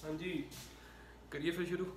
हाँ जी करिए फिर शुरू।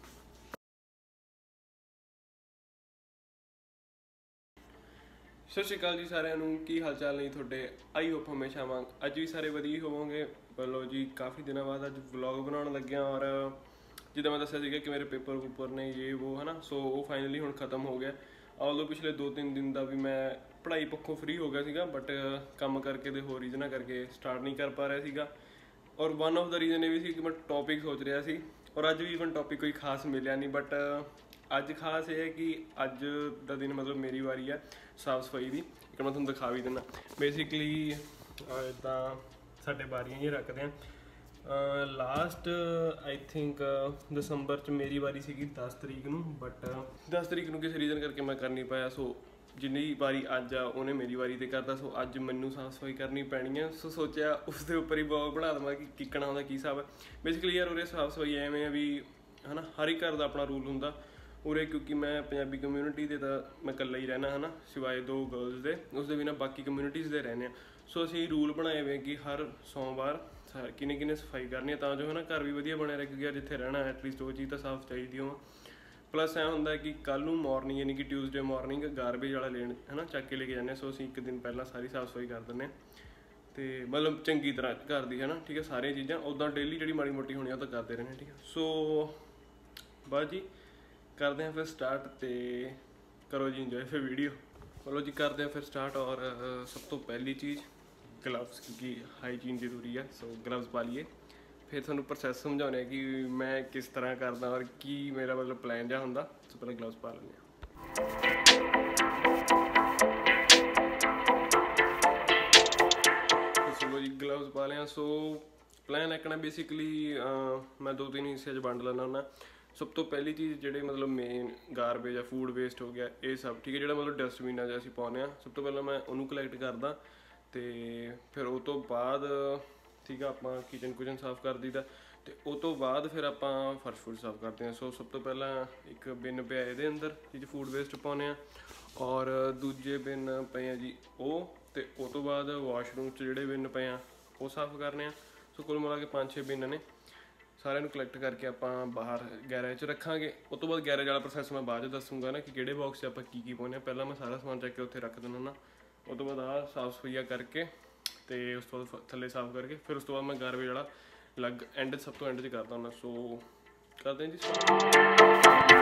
सत श्री अकाल जी सारिਆਂ ਨੂੰ ਕੀ ਹਾਲ ਚਾਲ ਨਹੀਂ ਤੁਹਾਡੇ। आई होप हमेशा वांग ਅੱਜ ਵੀ ਸਾਰੇ ਵਧੀਆ ਹੋਵੋਗੇ। ਬੋਲੋ ਜੀ ਕਾफ़ੀ ਦਿਨਾਂ ਬਾਅਦ ਅੱਜ ਵਲੌਗ ਬਣਾਉਣ ਲੱਗਿਆ ਔਰ ਜਿੱਦਾਂ ਮੈਂ ਦੱਸਿਆ ਸੀਗਾ ਕਿ ਮੇਰੇ ਪੇਪਰ ਨੇ ਇਹ ਉਹ ਹੈ ਨਾ, ਸੋ ਉਹ ਫਾਈਨਲੀ ਹੁਣ ख़त्म ਹੋ ਗਿਆ। ਆਲਦੋ ਪਿਛਲੇ 2-3 ਦਿਨ ਦਾ ਵੀ ਮੈਂ ਪੜ੍ਹਾਈ ਪੱਖੋਂ ਫ੍ਰੀ ਹੋ ਗਿਆ ਸੀਗਾ, ਬਟ ਕੰਮ ਕਰਕੇ ਤੇ ਹੋਰ ਰੀਜ਼ਨਾਂ ਕਰਕੇ ਸਟਾਰਟ ਨਹੀਂ ਕਰ ਪਾ ਰਿਹਾ ਸੀਗਾ। ਔਰ ਵਨ ਆਫ ਦਾ ਰੀਜ਼ਨ ਇਹ ਵੀ ਸੀ ਕਿ ਮੈਂ ਟੌਪਿਕ ਸੋਚ ਰਿਹਾ ਸੀ ਔਰ ਅੱਜ ਵੀ ਈਵਨ ਟੌਪਿਕ ਕੋਈ ਖਾਸ ਮਿਲਿਆ ਨਹੀਂ। ਬਟ ਅੱਜ ਖਾਸ ਇਹ ਹੈ ਕਿ ਅੱਜ ਦਾ ਦਿਨ ਮਤਲਬ ਮੇਰੀ ਵਾਰੀ ਹੈ ਸਾਫ ਸਫਾਈ ਦੀ। ਇੱਕ ਮੈਂ ਤੁਹਾਨੂੰ ਦਿਖਾ ਵੀ ਦਿੰਦਾ। ਬੇਸਿਕਲੀ ਇੱਦਾਂ ਸਾਡੇ ਬਾਰੀਆਂ ਹੀ ਰੱਖਦੇ ਹਾਂ। ਲਾਸਟ ਆਈ ਥਿੰਕ ਦਸੰਬਰ 'ਚ ਮੇਰੀ ਵਾਰੀ ਸੀਗੀ 10 ਤਰੀਕ ਨੂੰ, ਬਟ 10 ਤਰੀਕ ਨੂੰ ਕਿਸੇ ਰੀਜ਼ਨ ਕਰਕੇ ਮੈਂ ਕਰ ਨਹੀਂ ਪਾਇਆ। ਸੋ ਜਿੰਨੀ ਵਾਰੀ ਅੱਜ ਆ ਉਹਨੇ ਮੇਰੀ ਵਾਰੀ ਤੇ ਕਰਦਾ, ਸੋ ਅੱਜ ਮੈਨੂੰ ਸਾਫ ਸਫਾਈ ਕਰਨੀ ਪੈਣੀ ਹੈ। ਸੋ ਸੋਚਿਆ ਉਸ ਦੇ ਉੱਪਰ ਹੀ ਬਲੌਗ ਬਣਾ ਦੇਵਾਂ ਕਿ ਕਿੱਕਣਾ ਉਹਦਾ ਕੀ ਹਿਸਾਬ ਹੈ। ਬੇਸਿਕਲੀ ਯਾਰ ਉਰੇ ਸਾਫ ਸਫਾਈ ਐਵੇਂ ਆ ਵੀ ਹੈ ਨਾ, ਹਰ ਇੱਕ ਘਰ ਦਾ ਆਪਣਾ ਰੂਲ ਹੁੰਦਾ ਉਰੇ, ਕਿਉਂਕਿ ਮੈਂ ਪੰਜਾਬੀ ਕਮਿਊਨਿਟੀ ਦੇ ਤਾਂ ਮੈਂ ਇਕੱਲਾ ਹੀ ਰਹਿਣਾ ਹੈ ਨਾ, ਸਿਵਾਏ 2 ਗਰਲਸ ਦੇ, ਉਸਦੇ ਬਿਨਾਂ ਬਾਕੀ ਕਮਿਊਨਿਟੀਜ਼ ਦੇ ਰਹਿੰਦੇ ਹਾਂ। ਸੋ ਅਸੀਂ ਰੂਲ ਬਣਾਏ ਹੋਏ ਕਿ ਹਰ ਸੋਮਵਾਰ ਕਿਨੇ ਸਫਾਈ ਕਰਨੀ ਹੈ, ਤਾਂ ਜੋ ਹੈ ਨਾ ਘਰ ਵੀ ਵਧੀਆ ਬਣਿਆ ਰਹੇ, ਕਿਉਂਕਿ ਜਿੱਥੇ ਰਹਿਣਾ ਐਟਲੀਸਟ ਉਹ ਚੀਜ਼ ਤਾਂ ਸਾਫ਼ ਚਾਹੀਦੀ ਹੋ। ਪਲੱਸ ਐਂ ਹੁੰਦਾ ਕਿ ਕੱਲ੍ਹ ਨੂੰ ਮੋਰਨਿੰਗ ਯਾਨੀ ਕਿ ਟਿਊਜ਼ਡੇ ਮੋਰਨਿੰਗ ਗਾਰਬੇਜ ਵਾਲਾ ਲੈਣ ਹੈ ਨਾ ਚੱਕ ਕੇ ਲੈ ਕੇ ਜਾਂਦੇ ਹਾਂ। ਸੋ ਅਸੀਂ ਇੱਕ ਦਿਨ ਪਹਿਲਾਂ ਸਾਰੀ ਸਾਫ਼ ਸਫਾਈ ਕਰ ਦਿੰਦੇ ਹਾਂ ਅਤੇ ਮਤਲਬ ਚੰਗੀ ਤਰ੍ਹਾਂ ਘਰ ਦੀ ਹੈ ਨਾ, ਠੀਕ ਹੈ। ਸਾਰੀਆਂ ਚੀਜ਼ਾਂ ਉੱਦਾਂ ਡੇਲੀ ਜਿਹੜੀ ਮਾੜੀ ਮੋਟੀ ਹੋਣੀ ਉਹ ਤਾਂ ਕਰਦੇ ਰਹਿੰਦੇ, ਠੀਕ ਹੈ। ਸੋ ਬਸ ਜੀ ਕਰਦੇ ਹਾਂ ਫਿਰ ਸਟਾਰਟ ਅਤੇ ਕਰੋ ਜੀ ਇੰਜੋਏ ਫਿਰ ਵੀਡੀਓ। ਚਲੋ ਜੀ ਕਰਦੇ ਹਾਂ ਫਿਰ ਸਟਾਰਟ। ਔਰ ਸਭ ਤੋਂ ਪਹਿਲੀ ਚੀਜ਼ ਗਲਵਸ, ਕਿਉਂਕਿ ਹਾਈਜੀਨ ਜ਼ਰੂਰੀ ਹੈ। ਸੋ ਗਲਵਸ ਪਾ ਲਈਏ, ਫਿਰ ਤੁਹਾਨੂੰ ਪ੍ਰੋਸੈਸ ਸਮਝਾਉਂਦੇ ਹਾਂ ਕਿ ਮੈਂ ਕਿਸ ਤਰ੍ਹਾਂ ਕਰਦਾ ਔਰ ਕੀ ਮੇਰਾ ਮਤਲਬ ਪਲਾਨ ਜਿਹਾ ਹੁੰਦਾ। ਸੋ ਪਹਿਲਾਂ ਗਲਵਸ ਪਾ ਲੈਂਦੇ ਹਾਂ। ਚਲੋ ਜੀ ਗਲਵਸ ਪਾ ਲਿਆ। ਸੋ ਪਲਾਨ ਇੱਕ ਨਾ ਬੇਸਿਕਲੀ ਮੈਂ 2-3 ਹਿੱਸਿਆਂ 'ਚ ਵੰਡ ਲੈਂਦਾ ਹੁੰਦਾ। ਸਭ ਤੋਂ ਪਹਿਲੀ ਚੀਜ਼ ਜਿਹੜੇ ਮਤਲਬ ਮੇਨ ਗਾਰਬੇਜ ਆ, ਫੂਡ ਵੇਸਟ ਹੋ ਗਿਆ, ਇਹ ਸਭ ਠੀਕ ਹੈ, ਜਿਹੜਾ ਮਤਲਬ ਡਸਟਬਿਨਾਂ 'ਚ ਅਸੀਂ ਪਾਉਂਦੇ ਹਾਂ, ਸਭ ਤੋਂ ਪਹਿਲਾਂ ਮੈਂ ਉਹਨੂੰ ਕਲੈਕਟ ਕਰਦਾ ਅਤੇ ਫਿਰ ਉਹ ਤੋਂ ਬਾਅਦ ਠੀਕ ਆ ਆਪਾਂ ਕਿਚਨ ਸਾਫ਼ ਕਰ ਦਈਦਾ ਅਤੇ ਉਹ ਤੋਂ ਬਾਅਦ ਫਿਰ ਆਪਾਂ ਫਰਸ਼ ਫੁਰਸ਼ ਸਾਫ਼ ਕਰਦੇ ਹਾਂ। ਸੋ ਸਭ ਤੋਂ ਪਹਿਲਾਂ ਇੱਕ ਬਿਨ ਪਿਆ ਇਹਦੇ ਅੰਦਰ ਜਿਹਦੇ ਫੂਡ ਵੇਸਟ ਪਾਉਂਦੇ ਹਾਂ, ਔਰ ਦੂਜੇ ਬਿਨ ਪਏ ਆ ਜੀ ਉਹ, ਅਤੇ ਉਹ ਤੋਂ ਬਾਅਦ ਵਾਸ਼ਰੂਮ 'ਚ ਜਿਹੜੇ ਬਿਨ ਪਏ ਆ ਉਹ ਸਾਫ਼ ਕਰਨੇ ਆ। ਸੋ ਕੁੱਲ ਮਿਲਾ ਕੇ 5-6 ਬਿਨ ਨੇ, ਸਾਰਿਆਂ ਨੂੰ ਕਲੈਕਟ ਕਰਕੇ ਆਪਾਂ ਬਾਹਰ ਗੈਰੇਜ 'ਚ ਰੱਖਾਂਗੇ। ਉਸ ਤੋਂ ਬਾਅਦ ਗੈਰੇਜ ਵਾਲਾ ਪ੍ਰੋਸੈਸ ਮੈਂ ਬਾਅਦ 'ਚ ਦੱਸੂਗਾ ਨਾ ਕਿ ਕਿਹੜੇ ਬਾਕਸ 'ਚ ਆਪਾਂ ਕੀ ਪਾਉਂਦੇ ਹਾਂ। ਪਹਿਲਾਂ ਮੈਂ ਸਾਰਾ ਸਮਾਨ ਚੱਕ ਕੇ ਉੱਥੇ ਰੱਖ ਦਿੰਦਾ ਹੁੰਦਾ। ਉਹ ਤੋਂ ਬਾਅਦ ਆਹ ਸਾਫ਼ ਸਫਾਈਆ ਕਰਕੇ ਅਤੇ ਉਸ ਤੋਂ ਬਾਅਦ ਥੱਲੇ ਸਾਫ਼ ਕਰਕੇ ਫਿਰ ਉਸ ਤੋਂ ਬਾਅਦ ਮੈਂ ਗਾਰਬੇਜ ਵਾਲਾ ਅਲੱਗ ਐਂਡ ਸਭ ਤੋਂ ਐਂਡ 'ਚ ਕਰਦਾ ਹੁੰਦਾ। ਸੋ ਕਰਦੇ ਹਾਂ ਜੀ।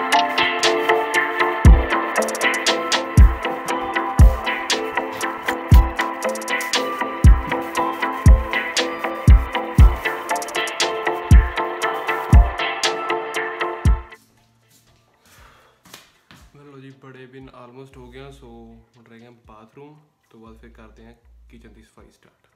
ਲਓ ਜੀ ਬੜੇ ਬਿਨ ਆਲਮੋਸਟ ਹੋ ਗਿਆ। ਸੋ ਹੁਣ ਰਹਿ ਗਿਆ ਬਾਥਰੂਮ, ਤੋਂ ਬਾਅਦ ਫਿਰ ਕਰਦੇ ਹਾਂ ਕਿਚਨ ਦੀ ਸਫਾਈ ਸਟਾਰਟ।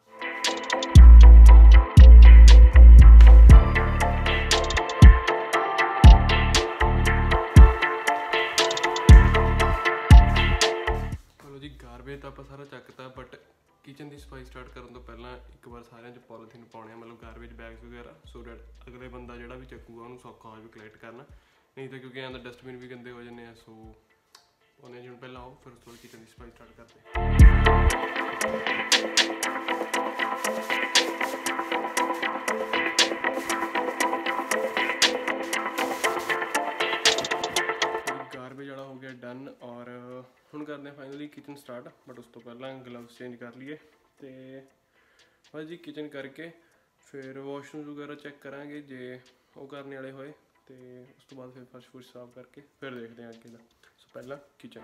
ਚਲੋ ਜੀ ਗਾਰਬੇਜ ਤਾਂ ਆਪਾਂ ਸਾਰਾ ਚੱਕਤਾ, ਬਟ ਕਿਚਨ ਦੀ ਸਫਾਈ ਸਟਾਰਟ ਕਰਨ ਤੋਂ ਪਹਿਲਾਂ ਇੱਕ ਵਾਰ ਸਾਰਿਆਂ 'ਚ ਪੋਲੀਥੀਨ ਪਾਉਣੇ ਆ, ਮਤਲਬ ਗਾਰਬੇਜ ਬੈਗਸ ਵਗੈਰਾ, ਸੋ ਡੈਟ ਅਗਲੇ ਬੰਦਾ ਜਿਹੜਾ ਵੀ ਚੱਕੂਗਾ ਉਹਨੂੰ ਸੌਖਾ ਹੋ ਜਾਵੇ ਕਲੈਕਟ ਕਰਨਾ। ਨਹੀਂ ਤਾਂ ਕਿਉਂਕਿ ਐਂ ਦਾ ਡਸਟਬਿਨ ਵੀ ਗੰਦੇ ਹੋ ਜਾਂਦੇ ਆ। ਸੋ ਉਹਨੇ ਜਿਵੇਂ ਪਹਿਲਾਂ ਆਓ ਫਿਰ ਉਸ ਤੋਂ ਬਾਅਦ ਕਿਚਨ ਦੀ ਸਫਾਈ ਸਟਾਰਟ ਕਰਦੇ। ਗਾਰਬੇਜ ਵਾਲਾ ਹੋ ਗਿਆ ਡਨ, ਔਰ ਹੁਣ ਕਰਦੇ ਹਾਂ ਫਾਈਨਲੀ ਕਿਚਨ ਸਟਾਰਟ। ਬਟ ਉਸ ਤੋਂ ਪਹਿਲਾਂ ਗਲਵਸ ਚੇਂਜ ਕਰ ਲਈਏ ਅਤੇ ਬਸ ਜੀ ਕਿਚਨ ਕਰਕੇ ਫਿਰ ਵਾਸ਼ਰੂਮ ਵਗੈਰਾ ਚੈੱਕ ਕਰਾਂਗੇ ਜੇ ਉਹ ਕਰਨੇ ਵਾਲੇ ਹੋਏ, ਅਤੇ ਉਸ ਤੋਂ ਬਾਅਦ ਫਿਰ ਫਰਸ਼ ਫੁਰਸ਼ ਸਾਫ਼ ਕਰਕੇ ਫਿਰ ਦੇਖਦੇ ਹਾਂ ਅੱਗੇ ਦਾ। ਸੋ ਪਹਿਲਾਂ ਕਿਚਨ।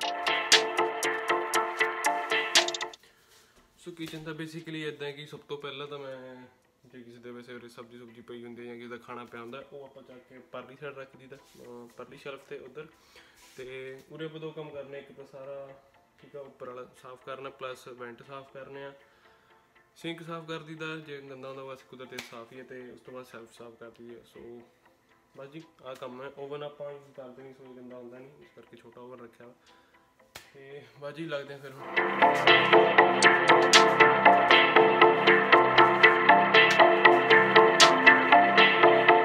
ਸੋ ਕਿਚਨ ਦਾ ਬੇਸਿਕਲੀ ਇੱਦਾਂ ਕਿ ਸਭ ਤੋਂ ਪਹਿਲਾਂ ਤਾਂ ਮੈਂ ਜੇ ਕਿਸੇ ਦੇ ਵੈਸੇ ਉਰੇ ਸਬਜ਼ੀ ਪਈ ਹੁੰਦੀ ਹੈ ਜਾਂ ਕਿਸੇ ਦਾ ਖਾਣਾ ਪਿਆ ਹੁੰਦਾ, ਉਹ ਆਪਾਂ ਚੱਕ ਕੇ ਪਰਲੀ ਸਾਈਡ ਰੱਖ ਦਈਦਾ, ਪਰਲੀ ਸ਼ੈਲਫ 'ਤੇ ਉੱਧਰ। ਅਤੇ ਉਰੇ ਆਪਾਂ 2 ਕੰਮ ਕਰਨੇ, ਇੱਕ ਤਾਂ ਸਾਰਾ ਠੀਕ ਆ ਉੱਪਰ ਵਾਲਾ ਸਾਫ਼ ਕਰਨਾ, ਪਲੱਸ ਵੈਂਟ ਸਾਫ਼ ਕਰਨੇ ਆ, ਸਿੰਕ ਸਾਫ਼ ਕਰ ਦਈਦਾ ਜੇ ਗੰਦਾ ਹੁੰਦਾ, ਬਸ ਕੁਦਰਤੀ ਸਾਫ਼ ਹੀ ਹੈ, ਅਤੇ ਉਸ ਤੋਂ ਬਾਅਦ ਸੈਲਫ ਸਾਫ਼ ਕਰ ਦਈਏ। ਸੋ ਬਸ ਜੀ ਆਹ ਕੰਮ ਹੈ। ਓਵਨ ਆਪਾਂ ਯੂਜ਼ ਕਰਦੇ ਨਹੀਂ, ਸੋ ਗੰਦਾ ਹੁੰਦਾ ਨਹੀਂ, ਇਸ ਕਰਕੇ ਛੋਟਾ ਓਵਨ ਰੱਖਿਆ ਵਾ। ਅਤੇ ਬਸ ਜੀ ਲੱਗਦੇ ਆ ਫਿਰ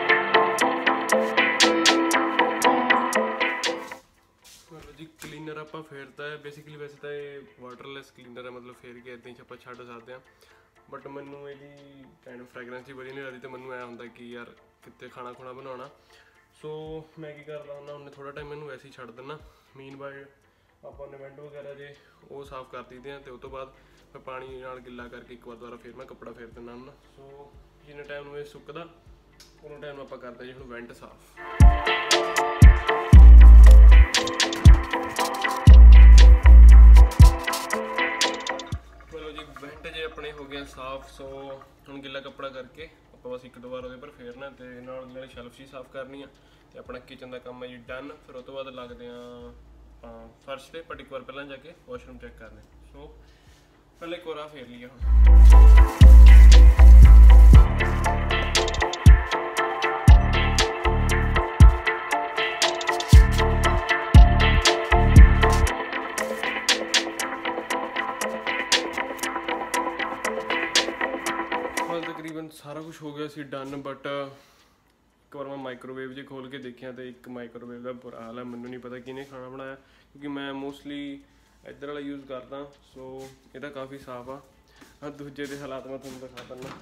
ਜੀ ਕਲੀਨਰ ਆਪਾਂ ਫੇਰਤਾ ਹੈ ਬੇਸਿਕਲੀ। ਵੈਸੇ ਤਾਂ ਇਹ ਵਾਟਰਲੈਸ ਕਲੀਨਰ ਹੈ, ਮਤਲਬ ਫੇਰ ਕੇ ਇੱਦਾਂ ਹੀ ਆਪਾਂ ਛੱਡ ਸਕਦੇ ਹਾਂ, ਬਟ ਮੈਨੂੰ ਇਹਦੀ ਕਾਈਂਡ ਆਫ ਫ੍ਰੈਗਰੈਂਸ ਹੀ ਵਧੀਆ ਨਹੀਂ ਲੱਗਦੀ, ਤੇ ਮੈਨੂੰ ਐਂ ਹੁੰਦਾ ਕਿ ਯਾਰ ਕਿਤੇ ਖਾਣਾ ਖੁਣਾ ਬਣਾਉਣਾ। ਸੋ ਮੈਂ ਕੀ ਕਰਦਾ ਹੁੰਦਾ, ਉਹਨੇ ਥੋੜ੍ਹਾ ਟਾਈਮ ਮੈਨੂੰ ਵੈਸੇ ਹੀ ਛੱਡ ਦਿੰਦਾ। ਮੀਨ ਬਾਏ ਆਪਾਂ ਨੇ ਵਿੰਡੋ ਵਗੈਰਾ ਜੇ ਉਹ ਸਾਫ਼ ਕਰ ਦਿੰਦੇ ਹਾਂ, ਅਤੇ ਉਹ ਤੋਂ ਬਾਅਦ ਮੈਂ ਪਾਣੀ ਨਾਲ ਗਿੱਲਾ ਕਰਕੇ ਇੱਕ ਵਾਰ ਦੁਬਾਰਾ ਫਿਰ ਮੈਂ ਕੱਪੜਾ ਫੇਰ ਦਿੰਦਾ ਹੁੰਦਾ। ਸੋ ਜਿੰਨੇ ਟਾਈਮ ਨੂੰ ਇਹ ਸੁੱਕਦਾ ਉਹਨਾਂ ਟਾਈਮ ਨੂੰ ਆਪਾਂ ਕਰਦੇ ਜੀ ਹੁਣ ਵੈਂਟ ਸਾਫ਼। ਚਲੋ ਜੀ ਵੈਂਟ ਜੇ ਆਪਣੇ ਹੋ ਗਏ ਸਾਫ਼। ਸੋ ਹੁਣ ਗਿੱਲਾ ਕੱਪੜਾ ਕਰਕੇ ਆਪਾਂ ਬਸ ਇੱਕ ਦੋ ਵਾਰ ਉਹਦੇ ਪਰ ਫੇਰਨਾ, ਅਤੇ ਨਾਲ ਸ਼ੈਲਫ ਹੀ ਸਾਫ਼ ਕਰਨੀ ਆ, ਅਤੇ ਆਪਣਾ ਕਿਚਨ ਦਾ ਕੰਮ ਹੈ ਜੀ ਡਨ। ਫਿਰ ਉਹ ਤੋਂ ਬਾਅਦ ਲੱਗਦੇ ਹਾਂ ਆਪਾਂ ਫਰਸ਼ 'ਤੇ, ਬਟ ਇੱਕ ਵਾਰ ਪਹਿਲਾਂ ਜਾ ਕੇ ਵਾਸ਼ਰੂਮ ਚੈੱਕ ਕਰਨੇ। ਸੋ ਪਹਿਲੇ ਇੱਕ ਵਾਰ ਫੇਰ ਲਈਏ ਹੁਣ। ਤਕਰੀਬਨ ਸਾਰਾ ਕੁਝ ਹੋ ਗਿਆ ਸੀ ਡਨ, ਬਟ ਇੱਕ ਵਾਰ ਮੈਂ ਮਾਈਕ੍ਰੋਵੇਵ 'ਚ ਖੋਲ੍ਹ ਕੇ ਦੇਖਿਆ ਅਤੇ ਇੱਕ ਮਾਈਕ੍ਰੋਵੇਵ ਦਾ ਬੁਰਾ ਹਾਲ ਹੈ। ਮੈਨੂੰ ਨਹੀਂ ਪਤਾ ਕਿਹਨੇ ਖਾਣਾ ਬਣਾਇਆ, ਕਿਉਂਕਿ ਮੈਂ ਮੋਸਟਲੀ ਇੱਧਰ ਵਾਲਾ ਯੂਜ਼ ਕਰਦਾ। ਸੋ ਇਹਦਾ ਕਾਫੀ ਸਾਫ਼ ਆ। ਦੂਜੇ ਦੇ ਹਾਲਾਤ ਮੈਂ ਤੁਹਾਨੂੰ ਦਿਖਾ ਦਿੰਦਾ,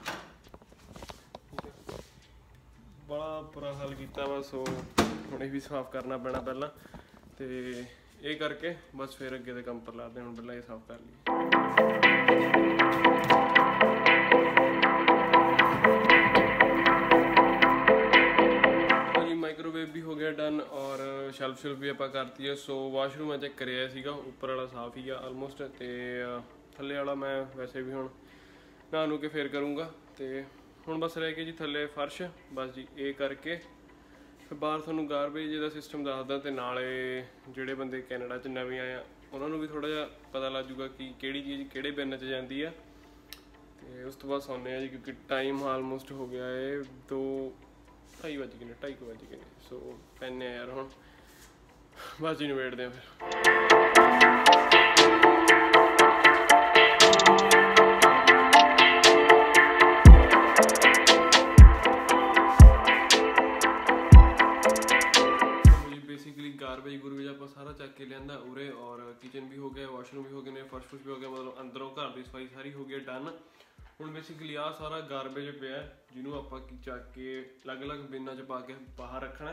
ਬੜਾ ਬੁਰਾ ਹਾਲ ਕੀਤਾ ਵਾ। ਸੋ ਹੁਣ ਇਹ ਵੀ ਸਾਫ਼ ਕਰਨਾ ਪੈਣਾ ਪਹਿਲਾਂ, ਅਤੇ ਇਹ ਕਰਕੇ ਬਸ ਫਿਰ ਅੱਗੇ ਦੇ ਕੰਮ ਪਰ ਲਾਦੇ। ਹੁਣ ਪਹਿਲਾਂ ਇਹ ਸਾਫ਼ ਕਰ ਲਈਏ। ਮਾਈਕ੍ਰੋਵੇਵ ਵੀ ਹੋ ਗਿਆ ਡਨ, ਔਰ ਸ਼ੈਲਫ ਵੀ ਆਪਾਂ ਕਰਤੀ ਹੈ। ਸੋ ਵਾਸ਼ਰੂਮ ਮੈਂ ਚੈੱਕ ਕਰਿਆ ਸੀਗਾ, ਉੱਪਰ ਵਾਲਾ ਸਾਫ਼ ਹੀ ਆ ਆਲਮੋਸਟ, ਅਤੇ ਥੱਲੇ ਵਾਲਾ ਮੈਂ ਵੈਸੇ ਵੀ ਹੁਣ ਨਹਾ ਨੂੰ ਕੇ ਫੇਰ ਕਰੂੰਗਾ। ਅਤੇ ਹੁਣ ਬਸ ਰਹਿ ਕੇ ਜੀ ਥੱਲੇ ਫਰਸ਼, ਬਸ ਜੀ ਇਹ ਕਰਕੇ ਫਿਰ ਬਾਹਰ ਤੁਹਾਨੂੰ ਗਾਰਬੇਜ ਦਾ ਸਿਸਟਮ ਦੱਸਦਾ, ਅਤੇ ਨਾਲੇ ਜਿਹੜੇ ਬੰਦੇ ਕੈਨੇਡਾ 'ਚ ਨਵੇਂ ਆਏ ਆ ਉਹਨਾਂ ਨੂੰ ਵੀ ਥੋੜ੍ਹਾ ਜਿਹਾ ਪਤਾ ਲੱਗ ਜੂਗਾ ਕਿ ਕਿਹੜੀ ਚੀਜ਼ ਕਿਹੜੇ ਬਿਨ 'ਚ ਜਾਂਦੀ ਆ। ਅਤੇ ਉਸ ਤੋਂ ਬਾਅਦ ਸੌਂਦੇ ਆ ਜੀ, ਕਿਉਂਕਿ ਟਾਈਮ ਆਲਮੋਸਟ ਹੋ ਗਿਆ ਹੈ 2:30 ਵੱਜ ਗਏ ਨੇ, 2:30 ਵੱਜ ਗਏ ਨੇ। ਸੋ ਪੈਂਦੇ ਆ ਯਾਰ ਹੁਣ, ਬਸ ਜੀ ਨਿਬੇੜਦੇ ਆ ਫਿਰ। ਬੇਸਿਕਲੀ ਗਾਰਬੇਜ ਗੁਰਬੇਜ ਆਪਾਂ ਸਾਰਾ ਚੱਕ ਕੇ ਲਿਆਂਦਾ ਉਰੇ, ਔਰ ਕਿਚਨ ਵੀ ਹੋ ਗਿਆ, ਵਾਸ਼ਰੂਮ ਵੀ ਹੋ ਗਏ ਨੇ, ਫਰਸ਼ ਫੁਸ਼ ਵੀ ਹੋ ਗਿਆ, ਮਤਲਬ ਅੰਦਰੋਂ ਘਰ ਦੀ ਸਫਾਈ ਸਾਰੀ ਹੋ ਗਈ ਡਨ। ਹੁਣ ਬੇਸਿਕਲੀ ਆਹ ਸਾਰਾ ਗਾਰਬੇਜ ਪਿਆ, ਜਿਹਨੂੰ ਆਪਾਂ ਚੱਕ ਕੇ ਅਲੱਗ-ਅਲੱਗ ਬਿਨਾਂ 'ਚ ਪਾ ਕੇ ਬਾਹਰ ਰੱਖਣਾ।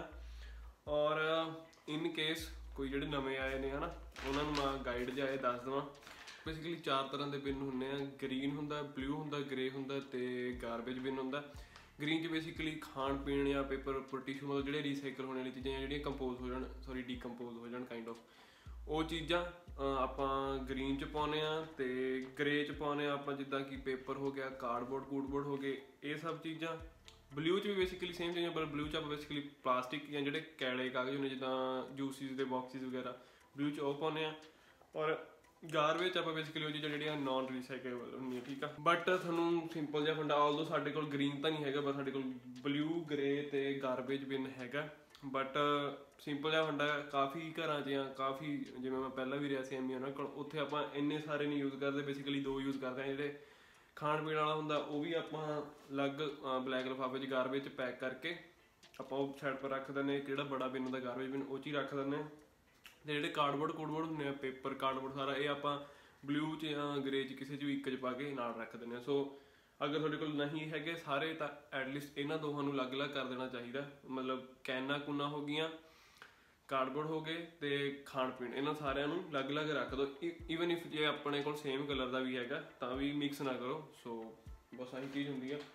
ਔਰ ਇਨ ਕੇਸ ਕੋਈ ਜਿਹੜੇ ਨਵੇਂ ਆਏ ਨੇ ਹੈ ਨਾ, ਉਹਨਾਂ ਨੂੰ ਮੈਂ ਗਾਈਡ ਜਿਹਾ ਇਹ ਦੱਸ ਦੇਵਾਂ। ਬੇਸਿਕਲੀ 4 ਤਰ੍ਹਾਂ ਦੇ ਬਿਨ ਹੁੰਦੇ ਆ, ਗਰੀਨ ਹੁੰਦਾ, ਬਲੂ ਹੁੰਦਾ, ਗ੍ਰੇ ਹੁੰਦਾ, ਅਤੇ ਗਾਰਬੇਜ ਬਿਨ ਹੁੰਦਾ। ਗਰੀਨ 'ਚ ਬੇਸਿਕਲੀ ਖਾਣ ਪੀਣ ਜਾਂ ਪੇਪਰ ਟਿਸ਼ੂ, ਮਤਲਬ ਜਿਹੜੇ ਰੀਸਾਈਕਲ ਹੋਣ ਵਾਲੀ ਚੀਜ਼ਾਂ ਜਿਹੜੀਆਂ ਕੰਪੋਜ਼ ਹੋ ਜਾਣ, ਡੀਕੰਪੋਜ਼ ਹੋ ਜਾਣ ਕਾਈਂਡ ਆਫ, ਉਹ ਚੀਜ਼ਾਂ ਆਪਾਂ ਗਰੀਨ 'ਚ ਪਾਉਂਦੇ ਹਾਂ। ਅਤੇ ਗ੍ਰੇ 'ਚ ਪਾਉਂਦੇ ਹਾਂ ਆਪਾਂ ਜਿੱਦਾਂ ਕਿ ਪੇਪਰ ਹੋ ਗਿਆ, ਕਾਰਡਬੋਰਡ ਕੂਡਬੋਰਡ ਹੋ ਗਏ, ਇਹ ਸਭ ਚੀਜ਼ਾਂ। ਬਲੂ 'ਚ ਵੀ ਬੇਸਿਕਲੀ ਸੇਮ ਚੀਜ਼ਾਂ, ਪਰ ਬਲੂ 'ਚ ਆਪਾਂ ਬੇਸਿਕਲੀ ਪਲਾਸਟਿਕ ਜਾਂ ਜਿਹੜੇ ਕੈਲੇ ਕਾਗਜ਼ ਹੁੰਦੇ ਜਿੱਦਾਂ ਜੂਸਿਸ ਦੇ ਬਾਕਸਿਸ ਵਗੈਰਾ, ਬਲੂ 'ਚ ਉਹ ਪਾਉਂਦੇ ਹਾਂ। ਔਰ ਗਾਰਬੇਜ 'ਚ ਆਪਾਂ ਬੇਸਿਕਲੀ ਉਹ ਚੀਜ਼ਾਂ ਜਿਹੜੀਆਂ ਨੋਨ ਰੀਸਾਈਕਲੇਬਲ ਹੁੰਦੀਆਂ, ਠੀਕ ਆ। ਬਟ ਤੁਹਾਨੂੰ ਸਿੰਪਲ ਜਿਹਾ ਫੰਡਾ, ਆਲਦੋ ਸਾਡੇ ਕੋਲ ਗਰੀਨ ਤਾਂ ਨਹੀਂ ਹੈਗਾ, ਬਸ ਸਾਡੇ ਕੋਲ ਬਲੂ, ਗ੍ਰੇ ਅਤੇ ਗਾਰਬੇਜ ਬਿਨ ਹੈਗਾ। ਬਟ ਸਿੰਪਲ ਜਿਹਾ ਫੰਡਾ ਕਾਫੀ ਘਰਾਂ 'ਚ, ਜਾਂ ਕਾਫੀ ਜਿਵੇਂ ਮੈਂ ਪਹਿਲਾਂ ਵੀ ਰਿਹਾ ਸੀ ਐਮੀ ਉਹਨਾਂ ਕੋਲ, ਉੱਥੇ ਆਪਾਂ ਇੰਨੇ ਸਾਰੇ ਨਹੀਂ ਯੂਜ਼ ਕਰਦੇ, ਬੇਸਿਕਲੀ 2 ਯੂਜ਼ ਕਰਦੇ ਹਾਂ। ਜਿਹੜੇ ਖਾਣ ਪੀਣ ਵਾਲਾ ਹੁੰਦਾ ਉਹ ਵੀ ਆਪਾਂ ਅਲੱਗ ਬਲੈਕ ਲਿਫਾਫੇ 'ਚ ਗਾਰਬੇਜ 'ਚ ਪੈਕ ਕਰਕੇ ਆਪਾਂ ਉਹ ਸਾਈਡ ਪਰ ਰੱਖ ਦਿੰਦੇ। ਜਿਹੜਾ ਬੜਾ ਬਿਨ ਹੁੰਦਾ ਗਾਰਬੇਜ ਬਿਨ, ਉਹ 'ਚ ਹੀ ਰੱਖ ਦਿੰਦੇ। ਅਤੇ ਜਿਹੜੇ ਕਾਰਡਬੋਰਡ ਕੂਡਬੋਰਡ ਹੁੰਦੇ ਆ, ਪੇਪਰ ਕਾਰਡਬੋਰਡ ਸਾਰਾ, ਇਹ ਆਪਾਂ ਬਲੂ 'ਚ ਜਾਂ ਗ੍ਰੇ 'ਚ ਕਿਸੇ 'ਚ ਵੀ ਇੱਕ 'ਚ ਪਾ ਕੇ ਨਾਲ ਰੱਖ ਦਿੰਦੇ ਹਾਂ। ਸੋ ਅਗਰ ਤੁਹਾਡੇ ਕੋਲ ਨਹੀਂ ਹੈਗੇ ਸਾਰੇ, ਤਾਂ ਐਟਲੀਸਟ ਇਹਨਾਂ ਦੋਹਾਂ ਨੂੰ ਅਲੱਗ-ਅਲੱਗ ਕਰ ਦੇਣਾ ਚਾਹੀਦਾ। ਮਤਲਬ ਕੈਨਾਂ ਕੂਨਾਂ ਹੋ ਗਈਆਂ, ਕਾਰਡਬੋਰਡ ਹੋ ਗਏ, ਅਤੇ ਖਾਣ ਪੀਣ, ਇਹਨਾਂ ਸਾਰਿਆਂ ਨੂੰ ਅਲੱਗ-ਅਲੱਗ ਰੱਖ ਦਿਓ। ਈਵਨ ਇਫ ਜੇ ਆਪਣੇ ਕੋਲ ਸੇਮ ਕਲਰ ਦਾ ਵੀ ਹੈਗਾ ਤਾਂ ਵੀ ਮਿਕਸ ਨਾ ਕਰੋ। ਸੋ ਬਸ ਆਹੀ ਚੀਜ਼ ਹੁੰਦੀ ਆ।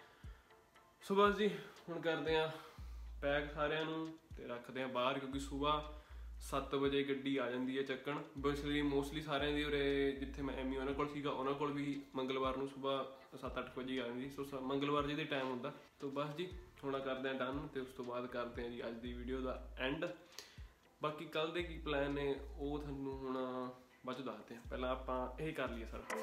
ਸੋ ਬਸ ਜੀ ਹੁਣ ਕਰਦੇ ਹਾਂ ਪੈਕ ਸਾਰਿਆਂ ਨੂੰ, ਅਤੇ ਰੱਖਦੇ ਹਾਂ ਬਾਹਰ, ਕਿਉਂਕਿ ਸੁਬਾਹ 7 ਵਜੇ ਗੱਡੀ ਆ ਜਾਂਦੀ ਹੈ ਚੱਕਣ। ਬੇਸਿਕਲੀ ਮੋਸਟਲੀ ਸਾਰਿਆਂ ਦੀ ਉਰੇ, ਜਿੱਥੇ ਮੈਂ ਐਮੀ ਉਹਨਾਂ ਕੋਲ ਸੀਗਾ, ਉਹਨਾਂ ਕੋਲ ਵੀ ਮੰਗਲਵਾਰ ਨੂੰ ਸੁਬਾਹ 7-8 ਵਜੇ ਆ ਜਾਂਦੀ। ਸੋ ਮੰਗਲਵਾਰ ਜਿਹਦੇ ਟਾਈਮ ਹੁੰਦਾ। ਤਾਂ ਬਸ ਜੀ ਹੁਣ ਕਰਦੇ ਹਾਂ ਡਨ, ਅਤੇ ਉਸ ਤੋਂ ਬਾਅਦ ਕਰਦੇ ਹਾਂ ਜੀ ਅੱਜ ਦੀ ਵੀਡੀਓ ਦਾ ਐਂਡ। ਬਾਕੀ ਕੱਲ੍ਹ ਦੇ ਕੀ ਪਲਾਨ ਨੇ ਉਹ ਤੁਹਾਨੂੰ ਹੁਣ ਬਾਅਦ 'ਚ ਦੱਸਦੇ ਹਾਂ, ਪਹਿਲਾਂ ਆਪਾਂ ਇਹ ਕਰ ਲਈਏ ਸਾਰਾ।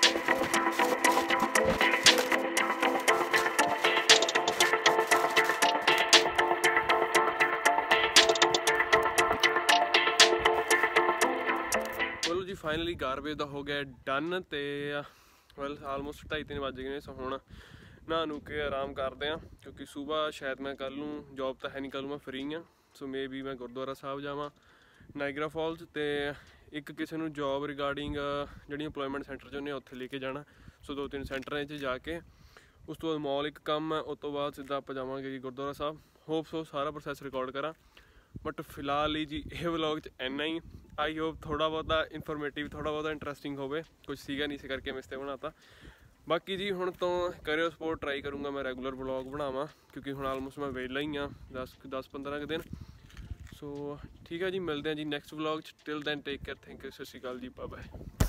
ਚਲੋ ਜੀ ਫਾਈਨਲੀ ਗਾਰਬੇਜ ਦਾ ਹੋ ਗਿਆ ਡਨ, ਅਤੇ ਵੈਲ ਆਲਮੋਸਟ 2:30-3 ਵੱਜ ਗਏ ਨੇ। ਸੋ ਹੁਣ ਨਹਾ ਨੂੰ ਕੇ ਆਰਾਮ ਕਰਦੇ ਹਾਂ, ਕਿਉਂਕਿ ਸੁਬਾਹ ਸ਼ਾਇਦ ਮੈਂ ਕੱਲ੍ਹ ਨੂੰ, ਜੋਬ ਤਾਂ ਹੈ ਨਹੀਂ ਕੱਲ੍ਹ ਨੂੰ, ਮੈਂ ਫਰੀ ਹਾਂ। ਸੋ ਮੇ ਵੀ ਮੈਂ ਗੁਰਦੁਆਰਾ ਸਾਹਿਬ ਜਾਵਾਂ, ਨਾਇਗਰਾ ਫਾਲਸ, ਤੇ ਇੱਕ ਕਿਸੇ ਨੂੰ ਜੋਬ ਰਿਗਾਰਡਿੰਗ ਜਿਹੜੀ ਇੰਪਲੋਇਮੈਂਟ ਸੈਂਟਰ 'ਚ ਉਹਨੇ ਉੱਥੇ ਲੈ ਕੇ ਜਾਣਾ। ਸੋ 2-3 ਸੈਂਟਰਾਂ 'ਚ ਜਾ ਕੇ ਉਸ ਤੋਂ ਬਾਅਦ ਮੌਲ ਇੱਕ ਕੰਮ ਹੈ, ਉਸ ਤੋਂ ਬਾਅਦ ਸਿੱਧਾ ਆਪਾਂ ਜਾਵਾਂਗੇ ਜੀ ਗੁਰਦੁਆਰਾ ਸਾਹਿਬ। ਹੋਪ ਸੋ ਸਾਰਾ ਪ੍ਰੋਸੈਸ ਰਿਕਾਰਡ ਕਰਾਂ, ਬਟ ਫਿਲਹਾਲ ਲਈ ਜੀ ਇਹ ਵਲੌਗ 'ਚ ਇੰਨਾ ਹੀ। ਆਈ ਹੋਪ ਥੋੜ੍ਹਾ ਬਹੁਤਾ ਇਨਫੋਰਮੇਟਿਵ, ਥੋੜ੍ਹਾ ਬਹੁਤਾ ਇੰਟਰਸਟਿੰਗ ਹੋਵੇ, ਕੁਝ ਸੀਗਾ ਨਹੀਂ, ਇਸ ਕਰਕੇ ਮੈਂ ਇਸ 'ਤੇ ਬਣਾਤਾ। ਬਾਕੀ ਜੀ ਹੁਣ ਤੋਂ ਕਰਿਓ ਸਪੋਰਟ, ਟਰਾਈ ਕਰੂੰਗਾ ਮੈਂ ਰੈਗੂਲਰ ਵਲੌਗ ਬਣਾਵਾਂ, ਕਿਉਂਕਿ ਹੁਣ ਆਲਮੋਸਟ ਮੈਂ ਵਿਹਲਾ ਹੀ ਹਾਂ 10-15 ਕੁ ਦਿਨ। ਸੋ ਠੀਕ ਹੈ ਜੀ, ਮਿਲਦੇ ਹਾਂ ਜੀ ਨੈਕਸਟ ਵਲੌਗ 'ਚ। Till then take care, thank you, ਸਤਿ ਸ਼੍ਰੀ ਅਕਾਲ ਜੀ, ਬਾਏ ਬਾਏ।